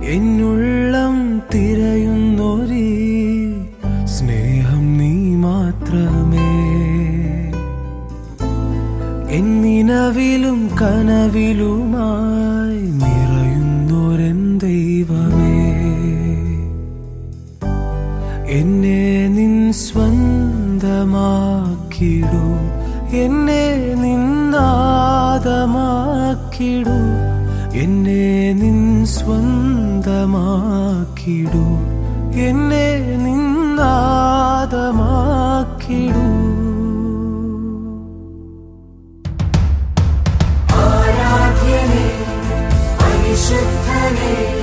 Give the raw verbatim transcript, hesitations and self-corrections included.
എന്നുള്ളം തിരയുന്നൊരീ സ്നേഹം നീ മാത്രമേ. എന്നിനവിലും കനവിലുമായി നിറയുന്നൊരെൻ ദൈവമേ, എന്നെ നിൻ സ്വന്തമാക്കിടൂ, എന്നെ നിന്നാദമാക്കിടൂ, എന്നെ നിൻ സ്വന്തമാക്കിടൂ, എന്നെ നിന്നാദമാക്കിടൂ. ആരാധ്യനേ പരിശുദ്ധനേ